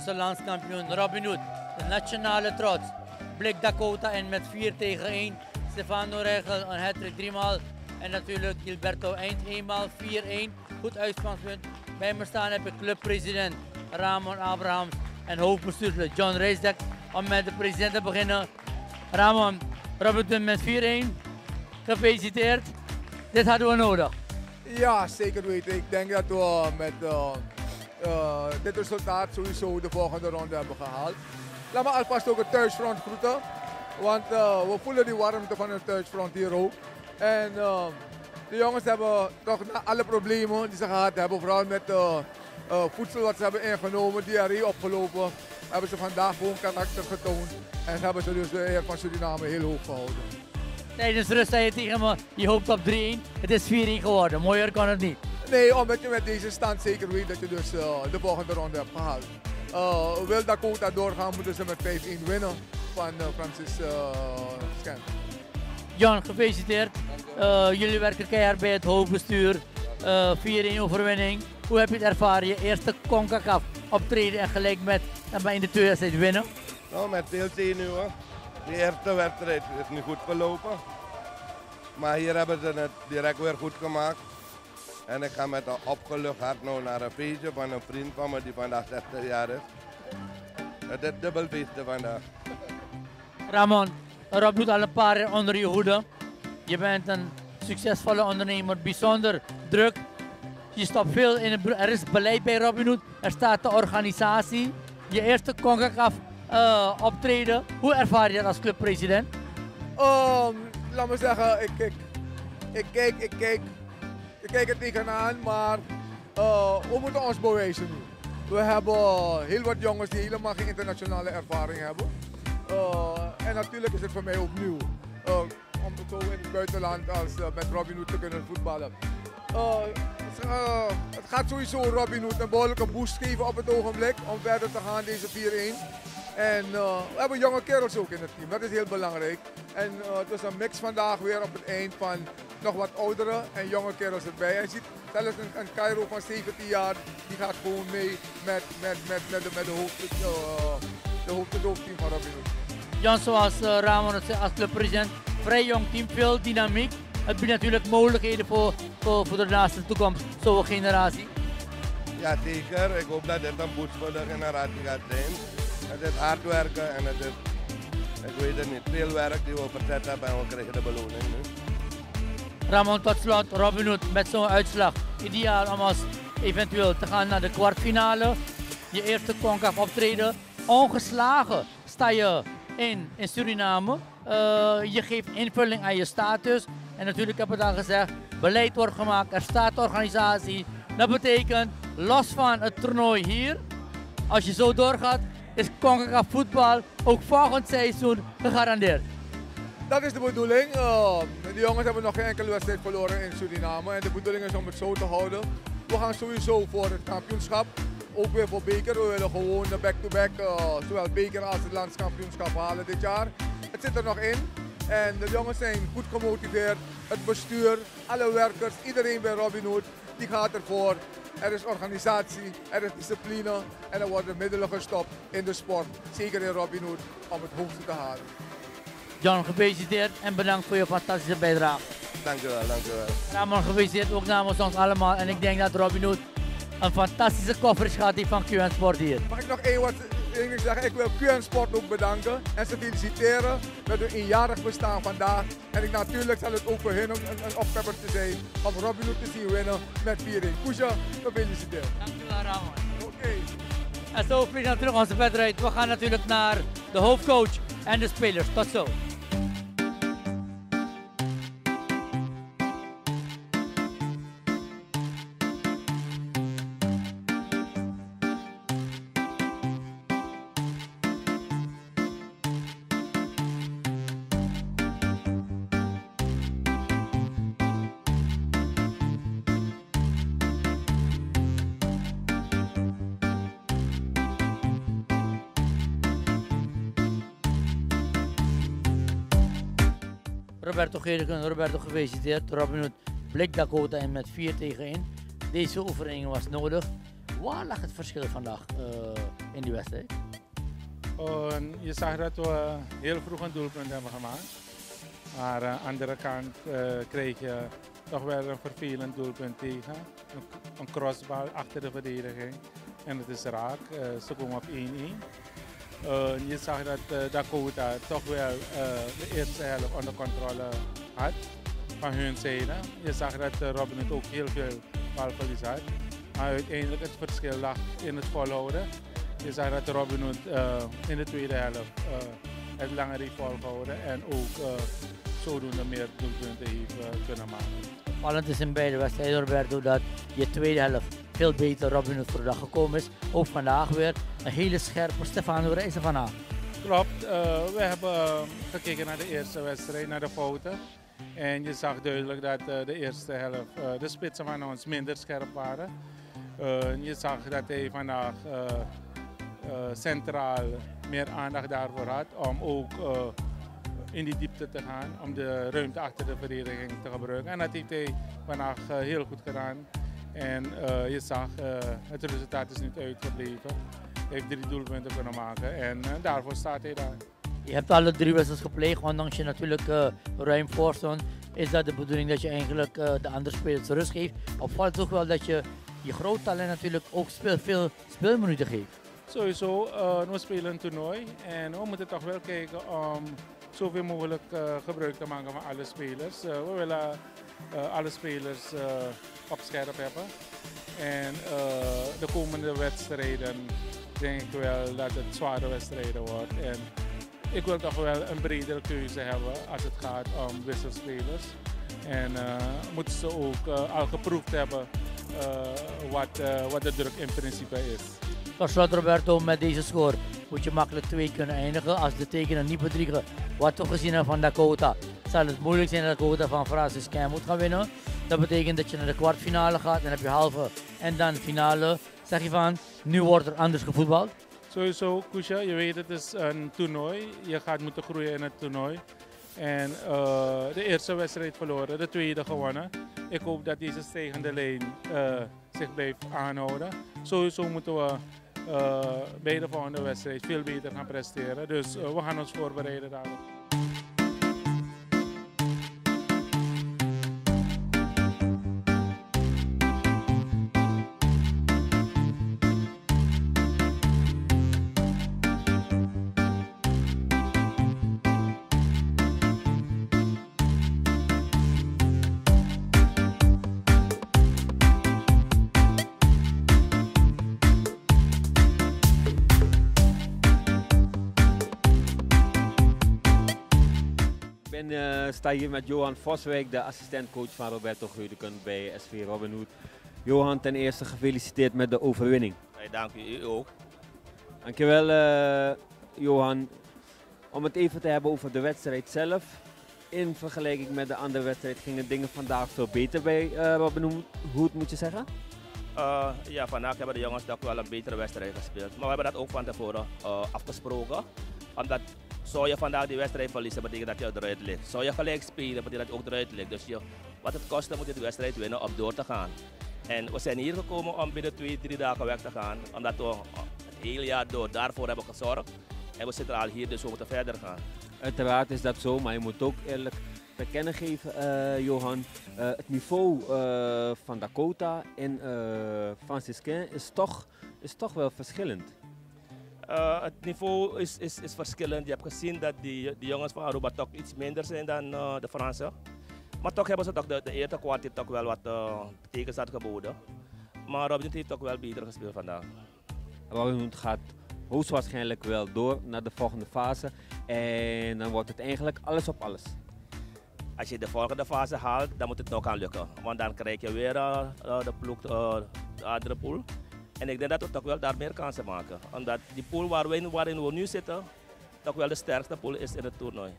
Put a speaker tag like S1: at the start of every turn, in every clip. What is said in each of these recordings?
S1: onze landskampioen Robin Hood, de nationale trots. Blik Dakota en met 4-1. Stefano Regel een hat-trick 3 maal. En natuurlijk Gilberto Eind 1 maal, 4-1. Goed uitgangspunt. Bij me staan heb ik clubpresident Ramon Abrahams en hoofdbestuurder John Reisdek. Om met de president te beginnen. Ramon, Robin Hood met 4-1. Gefeliciteerd. Dit hadden we nodig.
S2: Ja, zeker weten. Ik denk dat we met dit resultaat sowieso de volgende ronde hebben gehaald. Laat me alvast ook het thuisfront groeten. Want we voelen die warmte van het thuisfront hier ook. En de jongens hebben toch na alle problemen die ze gehad hebben, vooral met voedsel wat ze hebben ingenomen, diarree opgelopen, hebben ze vandaag gewoon karakter getoond. En hebben ze dus de eer van Suriname heel hoog gehouden.
S1: Tijdens rust zei je tegen me, je hoopt op 3-1. Het is 4-1 geworden, mooier kan het niet.
S2: Nee, omdat je met deze stand zeker weet dat je dus de volgende ronde hebt gehaald. Wil Dakota doorgaan, moeten ze met 5-1 winnen van Francis Scant.
S1: John, gefeliciteerd. Jullie werken keihard bij het hoofdbestuur. 4-1 overwinning. Hoe heb je het ervaren? Je eerste CONCACAF optreden en gelijk met in de tweede wedstrijd winnen?
S3: Nou, met veel zenuwen. De eerste wedstrijd is niet goed gelopen. Maar hier hebben ze het direct weer goed gemaakt. En ik ga met een opgelucht hart nou naar een feestje van een vriend van me die vandaag 60 jaar is. Het is dubbel feestje vandaag.
S1: Ramon, Rob doet al een paar jaar onder je hoede. Je bent een succesvolle ondernemer, bijzonder druk. Je stopt veel in er is beleid bij Robin Hood. Er staat de organisatie. Je eerste CONCACAF optreden. Hoe ervaar je dat als clubpresident?
S2: Laat me zeggen, ik kijk er tegenaan, maar we moeten ons bewijzen nu. We hebben heel wat jongens die helemaal geen internationale ervaring hebben. En natuurlijk is het voor mij ook nieuw om zo in het buitenland als met Robin Hood te kunnen voetballen. Het gaat sowieso Robin Hood een behoorlijke boost geven op het ogenblik om verder te gaan deze 4-1. En we hebben jonge kerels ook in het team, dat is heel belangrijk. En het was een mix vandaag weer op het eind van nog wat oudere en jonge kerels erbij. En je ziet zelfs een Cairo van 17 jaar, die gaat gewoon mee met de hoofdteam van Robin Hood.
S1: Jan, zoals Ramon het zei als clubpresident, vrij jong team, veel dynamiek. Het biedt natuurlijk mogelijkheden voor de naaste toekomst, zo'n generatie.
S3: Ja, zeker. Ik hoop dat dit een boost voor de generatie gaat zijn. Het is hard werken en het is, ik weet het niet, veel werk die we verzet hebben en we krijgen de beloning nu.
S1: Ramon, tot slot, Robin Hood met zo'n uitslag. Ideaal om als eventueel te gaan naar de kwartfinale. Je eerste CONCACAF optreden. Ongeslagen sta je in Suriname. Je geeft invulling aan je status. En natuurlijk heb ik al gezegd, beleid wordt gemaakt, er staat organisatie. Dat betekent, los van het toernooi hier, als je zo doorgaat, is CONCACAF voetbal ook volgend seizoen gegarandeerd.
S2: Dat is de bedoeling. De jongens hebben nog geen enkele wedstrijd verloren in Suriname. En de bedoeling is om het zo te houden. We gaan sowieso voor het kampioenschap. Ook weer voor beker. We willen gewoon de back-to-back, zowel beker als het landskampioenschap halen dit jaar. Het zit er nog in. En de jongens zijn goed gemotiveerd. Het bestuur, alle werkers, iedereen bij Robin Hood, die gaat ervoor. Er is organisatie, er is discipline en er worden middelen gestopt in de sport. Zeker in Robin Hood om het hoogste te halen.
S1: John, gefeliciteerd en bedankt voor je fantastische bijdrage.
S3: Dankjewel, dankjewel.
S1: Ramon, gefeliciteerd ook namens ons allemaal. En ik denk dat Robin Hood een fantastische coverage gaat van QN Sport hier.
S2: Mag ik nog één ding zeggen? Ik wil QN Sport ook bedanken en ze feliciteren met hun eenjarig bestaan vandaag. En natuurlijk zal het ook voor hen een opgeppertje zijn om Robin Hood te zien winnen met 4-1. Koesje, gefeliciteerd.
S1: Dankjewel Ramon.
S2: Oké.
S1: En zo vliegen we terug onze wedstrijd. We gaan natuurlijk naar de hoofdcoach en de spelers. Tot zo. Roberto Gedeken, Roberto gefeliciteerd. Robin Hood Blik Dakota en met 4-1. Deze oefening was nodig. Waar lag het verschil vandaag in die wedstrijd?
S4: Je zag dat we heel vroeg een doelpunt hebben gemaakt. Maar aan de andere kant kreeg je toch wel een vervelend doelpunt tegen. Een crossbal achter de verdediging. En het is raak. Ze komen op 1-1. Je zag dat Dakota toch wel de eerste helft onder controle had van hun zijde. Je zag dat Robin ook heel veel balverlies had. Maar uiteindelijk het verschil lag in het volhouden. Je zag dat Robin in de tweede helft het langer heeft volgehouden en ook zodoende meer doelpunten heeft kunnen maken.
S1: Opvallend is in beide wedstrijden, Roberto, dat je tweede helft veel beter Robin Hood voor de dag gekomen is. Ook vandaag weer een hele scherpe Stefano Reizen vandaag.
S4: Klopt, we hebben gekeken naar de eerste wedstrijd, naar de fouten. En je zag duidelijk dat de eerste helft de spitsen van ons minder scherp waren. Je zag dat hij vandaag centraal meer aandacht daarvoor had om ook in die diepte te gaan, om de ruimte achter de verdediging te gebruiken. En dat heeft hij vandaag heel goed gedaan. En je zag, het resultaat is niet uitgebleven. Hij heeft 3 doelpunten kunnen maken en daarvoor staat hij daar.
S1: Je hebt alle 3 wedstrijden gepleegd, ondanks je natuurlijk ruim voor stond. Is dat de bedoeling dat je eigenlijk de andere spelers rust geeft? Opvalt toch wel dat je groot talent natuurlijk ook veel speelminuten geeft?
S4: Sowieso, we spelen een toernooi en we moeten toch wel kijken om zoveel mogelijk gebruik te maken van alle spelers. We willen alle spelers op scherp hebben. En de komende wedstrijden denk ik wel dat het zware wedstrijden wordt. En ik wil toch wel een bredere keuze hebben als het gaat om wisselspelers. En moeten ze ook al geproefd hebben wat de druk in principe is.
S1: Tot slot, Roberto, met deze score moet je makkelijk 2 kunnen eindigen. Als de tekenen niet bedriegen, wat we gezien hebben van Dakota, zal het moeilijk zijn dat Dakota van Francis Cam moet gaan winnen. Dat betekent dat je naar de kwartfinale gaat, dan heb je halve en dan finale. Zeg je van, nu wordt er anders gevoetbald?
S4: Sowieso, Kusha, je weet het is een toernooi. Je gaat moeten groeien in het toernooi. En de eerste wedstrijd verloren, de tweede gewonnen. Ik hoop dat deze stijgende lijn zich blijft aanhouden. Sowieso moeten we bij de volgende wedstrijd veel beter gaan presteren. Dus we gaan ons voorbereiden daarop.
S5: Ik sta hier met Johan Voswijk, de assistentcoach van Roberto Geudeken bij SV Robin Hood. Johan, ten eerste gefeliciteerd met de overwinning.
S6: Hey, dank u ook.
S5: Dankjewel Johan. Om het even te hebben over de wedstrijd zelf. In vergelijking met de andere wedstrijd gingen dingen vandaag veel beter bij Robin Hood, moet je zeggen?
S6: Ja, vandaag hebben de jongens toch wel een betere wedstrijd gespeeld. Maar we hebben dat ook van tevoren afgesproken. Omdat zou je vandaag die wedstrijd verliezen, betekent dat je eruit ligt. Zou je gelijk spelen, betekent dat je ook eruit ligt. Dus wat het kost, moet je de wedstrijd winnen om door te gaan. En we zijn hier gekomen om binnen 2-3 dagen weg te gaan. Omdat we het hele jaar door daarvoor hebben gezorgd. En we zitten al hier, dus we moeten verder gaan.
S5: Uiteraard is dat zo, maar je moet ook eerlijk te kennen geven, Johan. Het niveau van Dakota en Franciscain is toch wel verschillend.
S6: Het niveau is verschillend. Je hebt gezien dat die jongens van Aruba toch iets minder zijn dan de Fransen. Maar toch hebben ze toch de eerste kwartier toch wel wat tekens had geboden. Maar Robin Hood heeft toch wel beter gespeeld vandaag.
S5: Robin Hood gaat hoogstwaarschijnlijk wel door naar de volgende fase. En dan wordt het eigenlijk alles op alles.
S6: Als je de volgende fase haalt, dan moet het nog gaan lukken. Want dan krijg je weer de ploeg, de andere pool. En ik denk dat we toch wel daar meer kansen maken. Omdat die pool waarin we nu zitten, toch wel de sterkste pool is in het toernooi.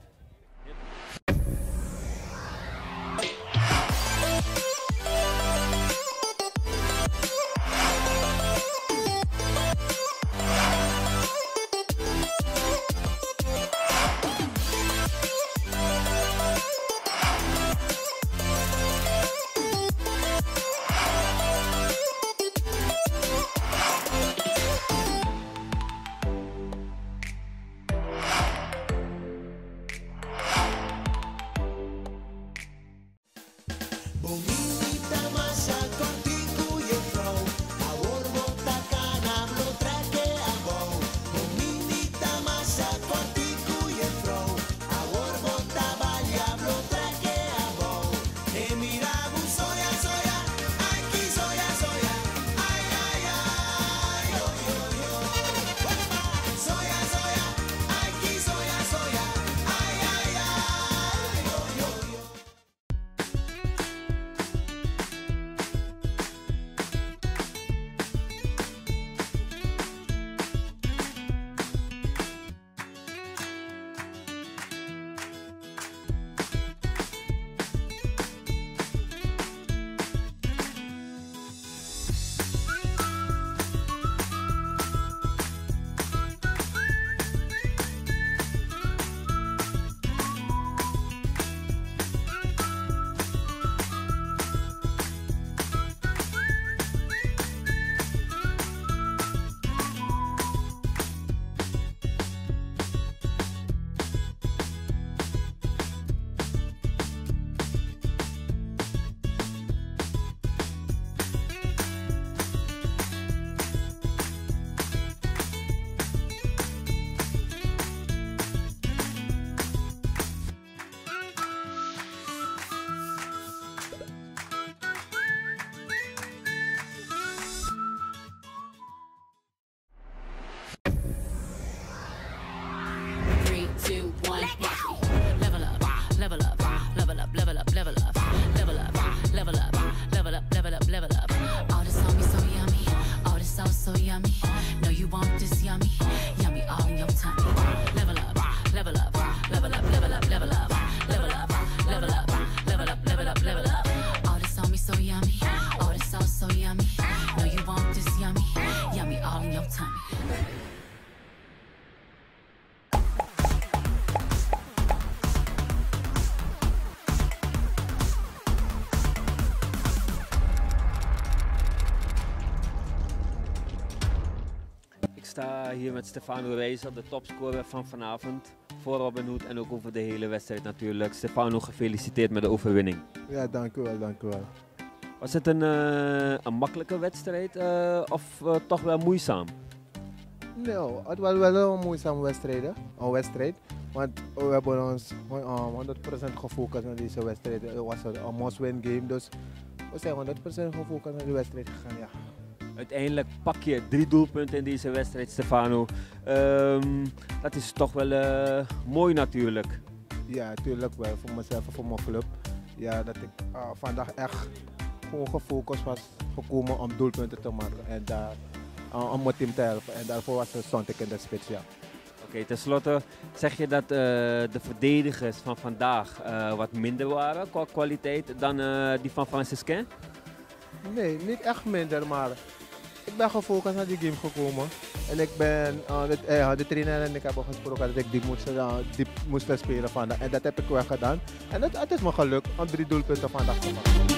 S5: sta hier met Stefano Reiser, de topscorer van vanavond. Voor Robin Hood en ook over de hele wedstrijd natuurlijk. Stefano, gefeliciteerd met de overwinning.
S7: Ja, dank u wel, dank u wel.
S5: Was het een makkelijke wedstrijd of toch wel moeizaam?
S7: Nee, het was wel een moeizame wedstrijd. Want we hebben ons 100% gefocust op deze wedstrijd. Het was een must-win game, dus we zijn 100% gefocust op de wedstrijd gegaan. Ja.
S5: Uiteindelijk pak je 3 doelpunten in deze wedstrijd, Stefano. Dat is toch wel mooi natuurlijk.
S7: Ja, natuurlijk wel. Voor mezelf en voor mijn club. Ja, dat ik vandaag echt gewoon gefocust was gekomen om doelpunten te maken en daar, om mijn team te helpen. En daarvoor stond ik in de spits, ja.
S5: Oké, tenslotte zeg je dat de verdedigers van vandaag wat minder waren qua kwaliteit dan die van Franciscain?
S7: Nee, niet echt minder, maar ik ben gefocust naar die game gekomen. En ik ben, de trainer en ik hebben gesproken dat ik diep moest spelen vandaag. En dat heb ik wel gedaan. En het is me gelukt om 3 doelpunten vandaag te maken.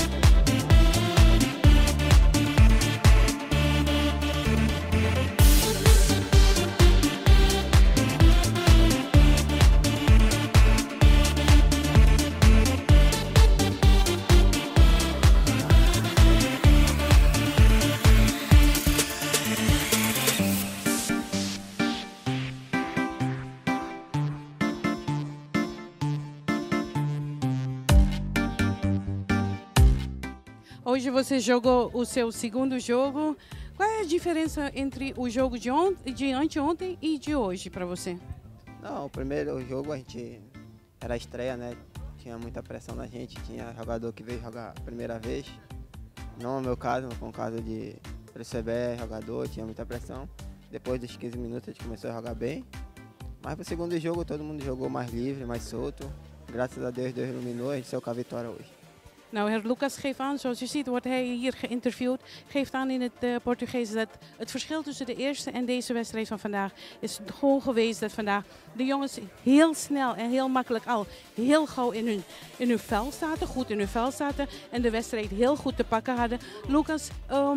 S8: Hoje você jogou o seu segundo jogo. Qual é a diferença entre o jogo de anteontem e de hoje para você?
S9: Não, o primeiro jogo a gente era a estreia, né? Tinha muita pressão na gente, tinha jogador que veio jogar a primeira vez. Não no meu caso, com o caso de receber jogador, tinha muita pressão. Depois dos 15 minutos a gente começou a jogar bem. Mas pro segundo jogo todo mundo jogou mais livre, mais solto. Graças a Deus, Deus iluminou, a gente saiu com a vitória hoje.
S8: Nou, Herr Lucas geeft aan, zoals u ziet wordt hij hier geïnterviewd, geeft aan in het Portugees dat het verschil tussen de eerste en deze wedstrijd van vandaag is gewoon geweest dat vandaag de jongens heel snel en heel makkelijk al heel gauw in hun vel zaten, goed in hun vel zaten en de wedstrijd heel goed te pakken hadden. Lucas,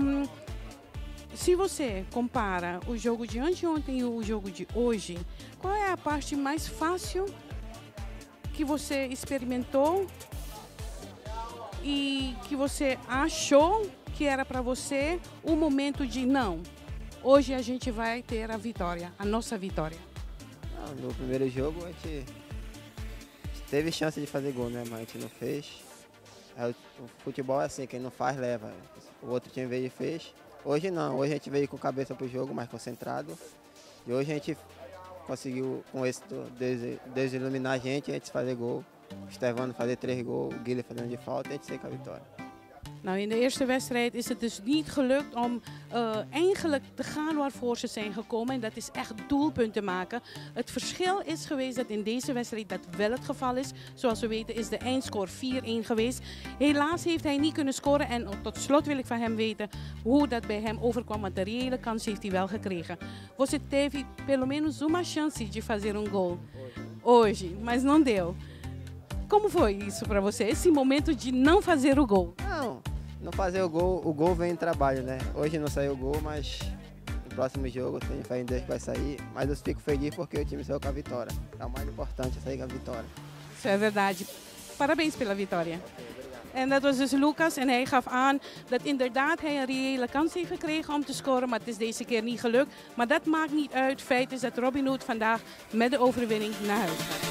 S8: se você compara o jogo de anteontem e o jogo de hoje, qual é a parte mais fácil que você experimentou e que você achou que era para você o momento de não, hoje a gente vai ter a vitória, a nossa vitória?
S9: No primeiro jogo a gente teve chance de fazer gol, né? Mas a gente não fez. O futebol é assim, quem não faz leva. O outro time veio e fez. Hoje não, hoje a gente veio com cabeça pro jogo, mais concentrado. E hoje a gente conseguiu com esse Deus iluminar a gente fazer gol. Stefano fazer 3 goals, o Guilherme fazendo de falta en het zeker vitória.
S8: Nou, in de eerste wedstrijd is het dus niet gelukt om eigenlijk te gaan waarvoor ze zijn gekomen. En dat is echt doelpunten maken. Het verschil is geweest dat in deze wedstrijd dat wel het geval is. Zoals we weten is de eindscore 4-1 geweest. Helaas heeft hij niet kunnen scoren. En tot slot wil ik van hem weten hoe dat bij hem overkwam. Want de reële kans heeft hij wel gekregen. Você teve pelo menos uma chance de fazer gol hoje, mas não deu. Como foi isso para você, esse momento de não fazer o gol?
S9: Não fazer o gol vem em trabalho, né? Hoje não saiu o gol, mas no próximo jogo tem fé em Deus que vai sair. Mas eu fico feliz porque o time saiu com a vitória. É o mais importante, sair com a vitória.
S8: Isso é verdade. Parabéns pela vitória. En dat was dus Lucas en hij gaf aan dat inderdaad hij een reële kans heeft gekregen om te scoren, maar het is deze keer niet gelukt. Maar dat maakt niet uit. Feit is dat Robin Hood vandaag met de overwinning naar huis gaat.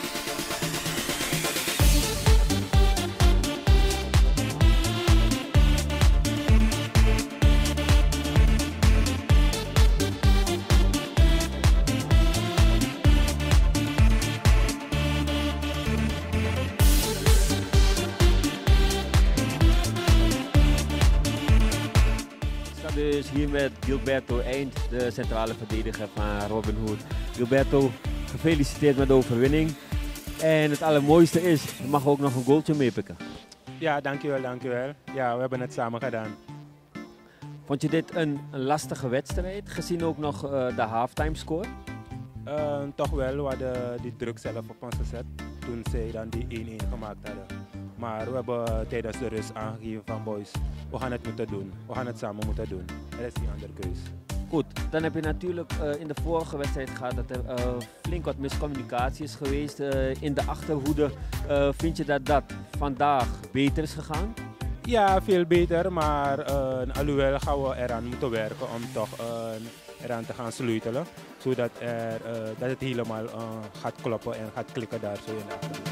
S5: Dus hier met Gilberto Eind, de centrale verdediger van Robin Hood. Gilberto, gefeliciteerd met de overwinning. En het allermooiste is, je mag ook nog een goaltje meepikken.
S4: Ja, dankjewel, dankjewel. Ja, we hebben het samen gedaan.
S5: Vond je dit een lastige wedstrijd, gezien ook nog de halftime score?
S4: Toch wel, we hadden die druk zelf op ons gezet toen zij dan die 1-1 gemaakt hadden. Maar we hebben tijdens de rust aangegeven van boys, we gaan het moeten doen. We gaan het samen moeten doen. Er is geen andere keus.
S5: Goed, dan heb je natuurlijk in de vorige wedstrijd gehad dat er flink wat miscommunicatie is geweest in de achterhoede. Vind je dat vandaag beter is gegaan?
S4: Ja, veel beter, maar alhoewel gaan we eraan moeten werken om toch eraan te gaan sleutelen. Zodat dat het helemaal gaat kloppen en gaat klikken daar zo in de achterhoede.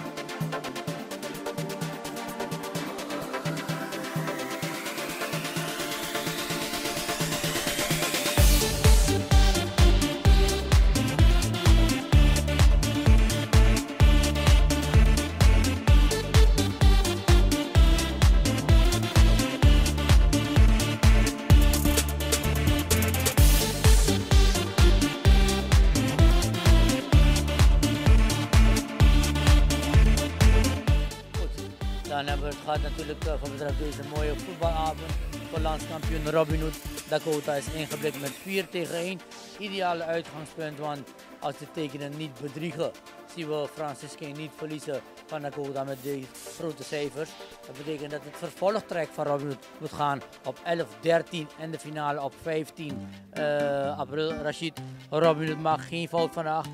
S1: Dan hebben we het gehad natuurlijk wat betreft deze mooie voetbalavond voor landskampioen Robin Hood. Dakota is ingeblikt met 4-1. Ideale uitgangspunt, want als de tekenen niet bedriegen, zien we Franciscain niet verliezen van Dakota met deze grote cijfers. Dat betekent dat het vervolgtrek van Robin Hood moet gaan op 11-13 en de finale op 15 april. Rashid, Robin Hood maakt geen fout vandaag.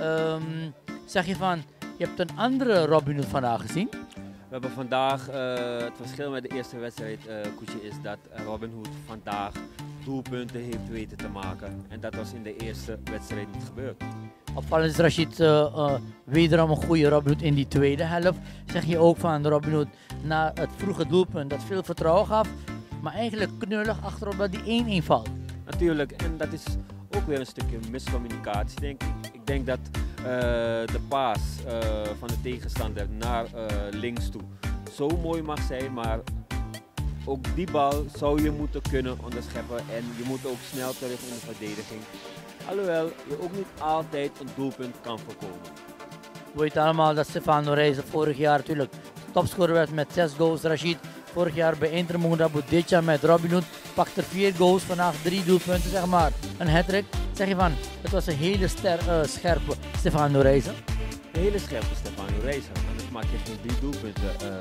S1: Zeg je van, je hebt een andere Robin Hood vandaag gezien?
S5: We hebben vandaag, het verschil met de eerste wedstrijd, Koetje, is dat Robin Hood vandaag doelpunten heeft weten te maken. En dat was in de eerste wedstrijd niet gebeurd.
S1: Opvallend is Rashid wederom een goede Robin Hood in die tweede helft. Zeg je ook van Robin Hood na het vroege doelpunt dat veel vertrouwen gaf, maar eigenlijk knullig achterop dat die 1-1 valt.
S5: Natuurlijk, en dat is ook weer een stukje miscommunicatie, denk ik. Ik denk dat de paas van de tegenstander naar links toe zo mooi mag zijn, maar ook die bal zou je moeten kunnen onderscheppen en je moet ook snel terug in de verdediging. Alhoewel je ook niet altijd een doelpunt kan voorkomen.
S1: We weten allemaal dat Stefano Reis vorig jaar natuurlijk topscorer werd met 6 goals. Rashid vorig jaar bij Inter Moendaboe, dit jaar met Robin Hood pakt er 4 goals, vandaag 3 doelpunten, zeg maar. Een hat-trick. Zeg je van, het was een hele scherpe Stefano Reis.
S5: Een hele scherpe Stefano Reis, anders maak je geen 3 doelpunten.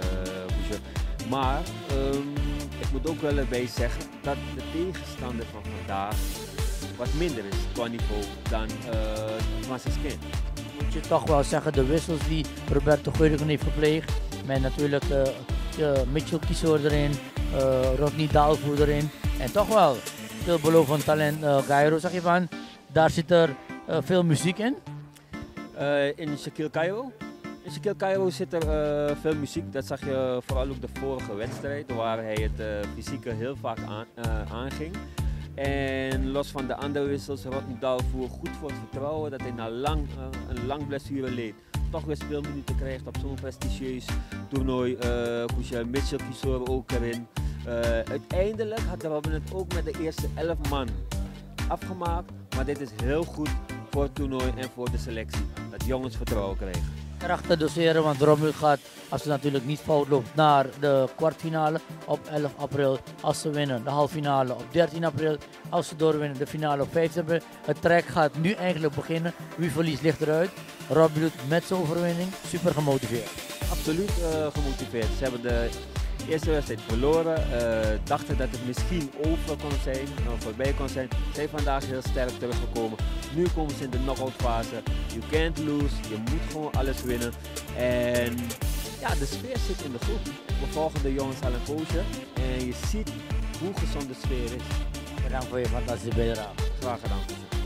S5: Maar ik moet ook wel erbij zeggen dat de tegenstander van vandaag wat minder is qua niveau dan Franciscain.
S1: Moet je toch wel zeggen, de wissels die Roberto Geuringen heeft gepleegd, met natuurlijk Mitchell Kieshoor erin, Rodney Dalvoer erin en toch wel veelbelovend talent Cairo, zeg je van, daar zit er veel muziek in?
S5: In Shaquille Cairo? In Shaquille Cairo zit er veel muziek, dat zag je vooral ook de vorige wedstrijd waar hij het fysieke heel vaak aanging. En los van de andere wissels, Rodney Dalvoer goed voor het vertrouwen dat hij na een lang blessure leed toch weer speelminuten krijgt op zo'n prestigieus toernooi. Mitchell Kieshoor ook erin. Uiteindelijk had Robin het ook met de eerste 11 man afgemaakt, maar dit is heel goed voor het toernooi en voor de selectie, dat jongens vertrouwen krijgen.
S1: Erachter doseren, want Robin gaat, als het natuurlijk niet fout loopt, naar de kwartfinale op 11 april. Als ze winnen, de halffinale op 13 april. Als ze doorwinnen, de finale op 15 april. Het trek gaat nu eigenlijk beginnen. Wie verliest ligt eruit. Robin Hood met zijn overwinning, super gemotiveerd.
S5: Absoluut gemotiveerd. Ze hebben de eerste wedstrijd verloren, dachten dat het misschien over kon zijn, voorbij kon zijn. Ze zijn vandaag heel sterk teruggekomen. Nu komen ze in de knock-out fase. You can't lose, je moet gewoon alles winnen. En ja, de sfeer zit in de groep. We volgen de jongens al een poosje en je ziet hoe gezond de sfeer is.
S1: Bedankt voor je fantastische bijdrage.
S5: Graag gedaan.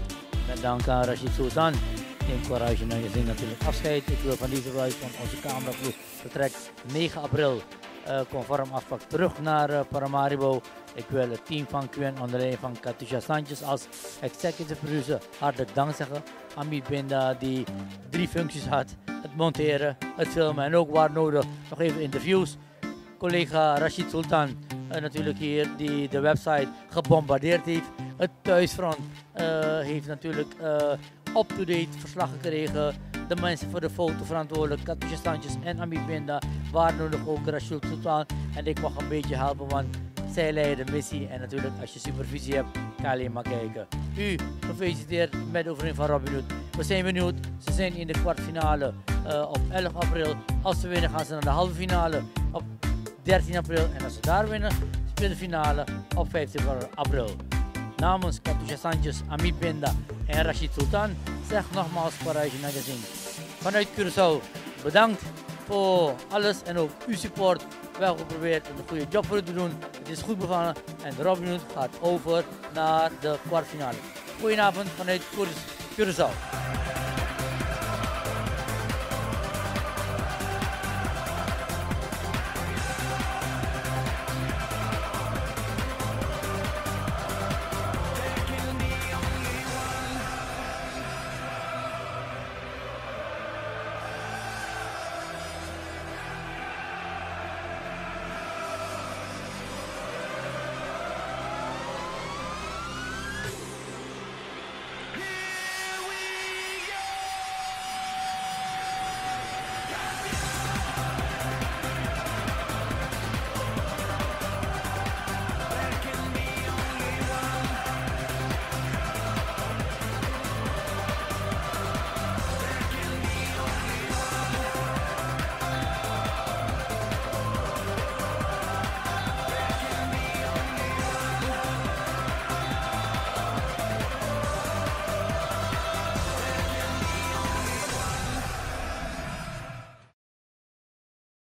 S1: Met dank aan Rashid Sultan. Neem Courage en je zin natuurlijk afscheid. Ik wil van deze wijze van onze cameraploeg vertrekt 9 april. Conform afpak terug naar Paramaribo. Ik wil het team van QN onder leiding van Katusha Sanchez als executive producer hartelijk dank zeggen. Amit Binda die 3 functies had. Het monteren, het filmen en ook waar nodig nog even interviews. Collega Rashid Sultan natuurlijk hier die de website gebombardeerd heeft. Het thuisfront heeft natuurlijk up-to-date verslag gekregen. De mensen voor de foto verantwoordelijk, Katusha Sanchez en Amit Binda, waar nodig ook Rashid Sultan. En ik mag een beetje helpen, want zij leiden de missie. En natuurlijk als je supervisie hebt, kan je alleen maar kijken. U gefeliciteerd met de overwinning van Robin Hood. We zijn benieuwd, ze zijn in de kwartfinale op 11 april. Als ze winnen gaan ze naar de halve finale op 13 april. En als ze daar winnen, spelen de finale op 15 april. Namens Katusha Sanchez, Ami Penda en Rashid Sultan zeg nogmaals Parijs Magazine. Vanuit Curaçao, bedankt voor alles en ook uw support. We hebben geprobeerd een goede job voor u te doen. Het is goed bevallen en Robin Hood gaat over naar de kwartfinale. Goedenavond vanuit Curaçao.